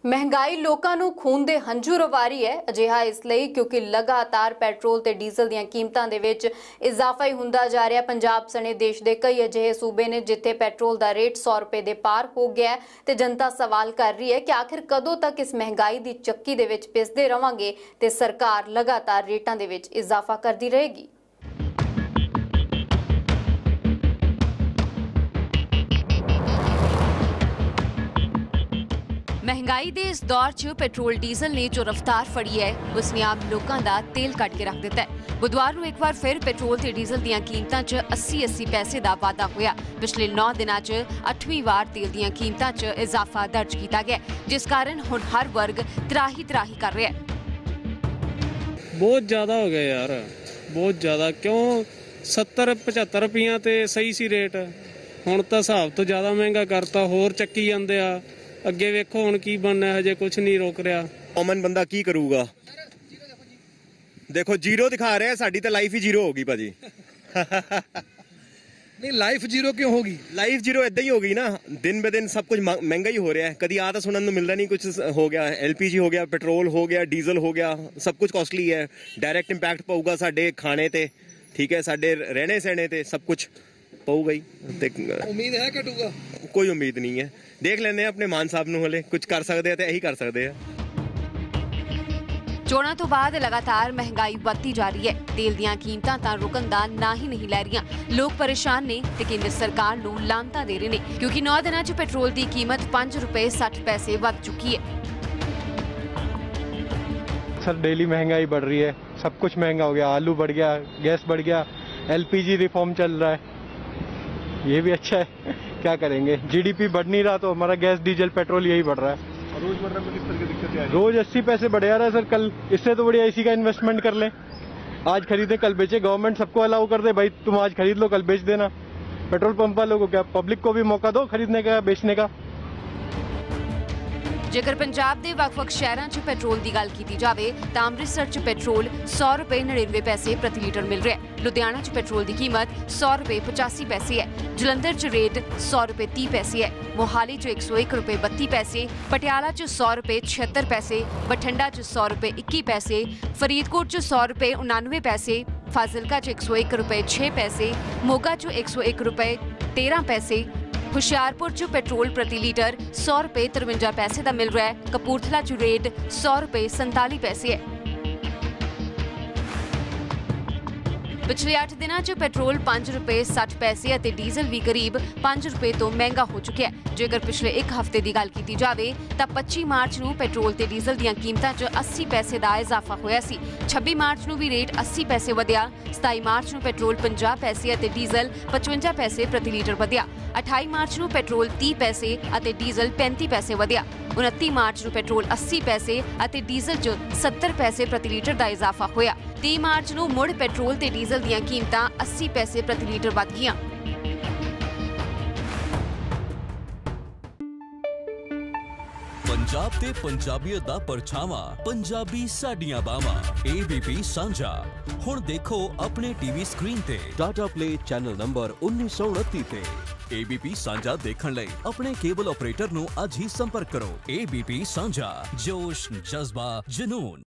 महंगाई लोकां नूं खून दे हंझू रवा रही है। अजिहा इसलिए क्योंकि लगातार पेट्रोल ते डीजल दीआं कीमतां दे विच इजाफा ही हुंदा जा रहा। पंजाब सने देश दे कई अजिहे सूबे ने जिथे पेट्रोल दा रेट 100 रुपए दे पार हो गया है ते जनता सवाल कर रही है कि आखिर कदों तक इस महंगाई दी चक्की दे विच पिसदे रवांगे ते सरकार लगातार रेटां दे विच इजाफा करदी रहेगी। महंगाई के इस दौर च पेट्रोल डीजल ने जो रफ्तार फड़ी है उसने आम लोगों का तेल कट के रख दिता है। बुधवार को एक बार फिर पेट्रोल ते डीजल दीआं कीमतां च 80-80 पैसे का वाधा होया। पिछले 9 दिनों च 8वीं बार तेल दीआं कीमतां च इजाफा दर्ज किया गया, जिस कारण हुण हर वर्ग त्राही कर रहा है। बहुत ज्यादा हो गया यार, बहुत ज्यादा। क्यों 70-75 रुपया ते सही सी रेट, हुण तां हिसाब तो ज्यादा महंगा करता, होर चक्की जांदे आ। ਅੱਗੇ ਵੇਖੋ ਹੁਣ ਕੀ ਬਣਨਾ, ਹਜੇ ਕੁਝ ਨਹੀਂ ਰੋਕ ਰਿਹਾ। ਕਾਮਨ ਬੰਦਾ ਕੀ ਕਰੂਗਾ? ਦੇਖੋ ਜ਼ੀਰੋ ਦਿਖਾ ਰਿਹਾ, ਸਾਡੀ ਤਾਂ ਲਾਈਫ ਹੀ ਜ਼ੀਰੋ ਹੋ ਗਈ ਭਾਜੀ। नहीं लाइफ जीरो क्यों होगी? लाइफ जीरो इदा ही होगी ना, दिन ब दिन सब कुछ महंगा ही हो रहा है। कभी आ तो सुनने को मिलता नहीं, कुछ हो गया LPG हो गया, पेट्रोल हो गया, डीजल हो गया, सब कुछ कॉस्टली है। डायरैक्ट इंपैक्ट पऊगा साडे खाने ते, ठीक है, साडे रहने सहने ते सब कुछ पऊगा ही। उम्मीद है घटूगा? कोई उम्मीद नहीं है, देख लेने अपने मान साहब नूं, हले कुछ कर सकते हैं तो यही कर सकते हैं। चोणां तो बाद लगातार महंगाई बढ़ती जा रही है। तेल दीआं कीमतां तां रुकण दा ना ही नहीं लै रहीआं। लोग परेशान ने ते केंद्र सरकार नूं लानतां दे रहे ने, क्योंकि 9 दिनां च पेट्रोल दी कीमत 5 रुपए 60 पैसे वध चुकी है। सर डेली महंगाई बढ़ रही है, सब कुछ महंगा हो गया। आलू बढ़ गया, गैस बढ़ गया, LPG रिफॉर्म चल रहा है, ये भी अच्छा है। क्या करेंगे, GDP बढ़ नहीं रहा तो हमारा गैस डीजल पेट्रोल यही बढ़ रहा है। रोजमर्रा में किस तरह की दिक्कतें आ रही हैं? रोज 80 पैसे बढ़ जा रहा है सर। कल इससे तो बढ़िया इसी का इन्वेस्टमेंट कर लें, आज खरीदे कल बेचे। गवर्नमेंट सबको अलाउ कर दे, भाई तुम आज खरीद लो कल बेच देना। पेट्रोल पंप वालों को क्या, पब्लिक को भी मौका दो खरीदने का, बेचने का। जेकर पंजाब के ਵੱਖ-ਵੱਖ शहरों च पेट्रोल की गल की जाए तो अमृतसर च पेट्रोल 100 रुपए 99 पैसे प्रति लीटर मिल रहा है। लुधियाना च पेट्रोल की कीमत 100 रुपए 85 पैसे है। जलंधर च रेट 100 रुपए 30 पैसे है। मोहाली च 101 रुपए 32 पैसे, पटियाला च 100 रुपए 76 पैसे, बठिंडा च 100 रुपए 21 पैसे, फरीदकोट च 100 रुपए 99 पैसे, फाजिलका च 101 रुपए 6 पैसे, मोगा च 101 रुपए 13 पैसे, हुशियारपुर च पेट्रोल प्रति लीटर 100 रुपए 53 पैसे का मिल रहा है। कपूरथला च रेट 100 रुपए 47 पैसे है। पिछले 8 दिनों च पेट्रोल 5 रुपए 60 पैसे और डीजल भी करीब 5 रुपए तो महंगा हो चुका है। जेकर पिछले एक हफ्ते की गल की जाए तो 25 मार्च को पेट्रोल ते डीजल दीआं कीमतां च 80 पैसे का इजाफा होया सी। 26 मार्च को भी रेट 80 पैसे वधिया। 27 मार्च को पेट्रोल 50 पैसे और डीजल 55 पैसे प्रति लीटर वधिया। 28 मार्च को पेट्रोल 30 पैसे और डीजल 35 पैसे वधिया। 29 मार्च को पेट्रोल 80 पैसे और डीजल च 70 पैसे प्रति लीटर का इजाफा होया। 30 मार्च को मुड़ पेट्रोल ते डीजल दीआं कीमतां 80 पैसे प्रति लीटर वध गईआं। पंजाब ते पंजाबीयत दा परछावां, पंजाबी साडियां बावां, ABP सांझा। हुण देखो अपने टीवी स्क्रीन ते टाटा प्ले चैनल नंबर 1929 ते। ABP सांझा देखण लई अपने केबल ऑपरेटर नूं अज ही संपर्क करो। ABP सांझा, जोश, जज्बा, जुनून।